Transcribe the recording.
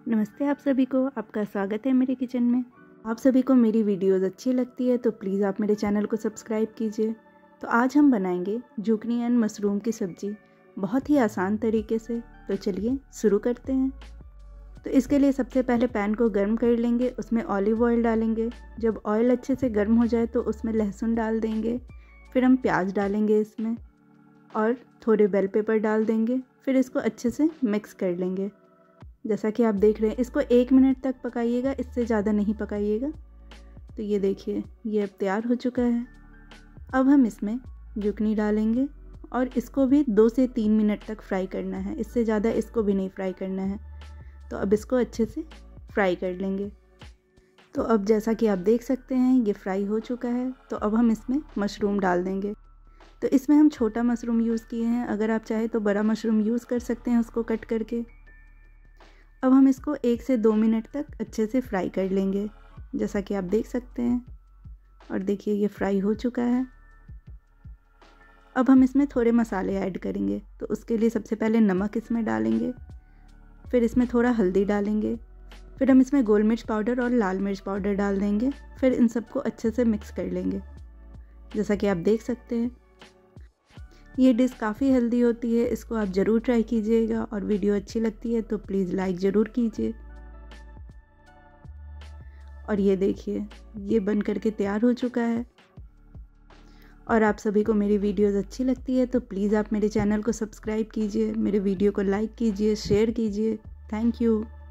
नमस्ते आप सभी को, आपका स्वागत है मेरे किचन में। आप सभी को मेरी वीडियोस अच्छी लगती है तो प्लीज़ आप मेरे चैनल को सब्सक्राइब कीजिए। तो आज हम बनाएंगे जुकनी एंड मशरूम की सब्ज़ी बहुत ही आसान तरीके से। तो चलिए शुरू करते हैं। तो इसके लिए सबसे पहले पैन को गर्म कर लेंगे, उसमें ऑलिव ऑयल डालेंगे। जब ऑयल अच्छे से गर्म हो जाए तो उसमें लहसुन डाल देंगे, फिर हम प्याज डालेंगे इसमें और थोड़े बेल पेपर डाल देंगे। फिर इसको अच्छे से मिक्स कर लेंगे। जैसा कि आप देख रहे हैं, इसको 1 मिनट तक पकाइएगा, इससे ज़्यादा नहीं पकाइएगा। तो ये देखिए, ये अब तैयार हो चुका है। अब हम इसमें जुकनी डालेंगे और इसको भी 2 से 3 मिनट तक फ्राई करना है, इससे ज़्यादा इसको भी नहीं फ्राई करना है। तो अब इसको अच्छे से फ्राई कर लेंगे। तो अब जैसा कि आप देख सकते हैं, ये फ्राई हो चुका है। तो अब हम इसमें मशरूम डाल देंगे। तो इसमें हम छोटा मशरूम यूज़ किए हैं, अगर आप चाहें तो बड़ा मशरूम यूज़ कर सकते हैं उसको कट करके। अब हम इसको 1 से 2 मिनट तक अच्छे से फ्राई कर लेंगे, जैसा कि आप देख सकते हैं। और देखिए, ये फ्राई हो चुका है। अब हम इसमें थोड़े मसाले ऐड करेंगे। तो उसके लिए सबसे पहले नमक इसमें डालेंगे, फिर इसमें थोड़ा हल्दी डालेंगे, फिर हम इसमें गोल मिर्च पाउडर और लाल मिर्च पाउडर डाल देंगे। फिर इन सबको अच्छे से मिक्स कर लेंगे, जैसा कि आप देख सकते हैं। ये डिश काफ़ी हेल्दी होती है, इसको आप ज़रूर ट्राई कीजिएगा। और वीडियो अच्छी लगती है तो प्लीज़ लाइक ज़रूर कीजिए। और ये देखिए, ये बन करके तैयार हो चुका है। और आप सभी को मेरी वीडियोस अच्छी लगती है तो प्लीज़ आप मेरे चैनल को सब्सक्राइब कीजिए, मेरे वीडियो को लाइक कीजिए, शेयर कीजिए। Thank you.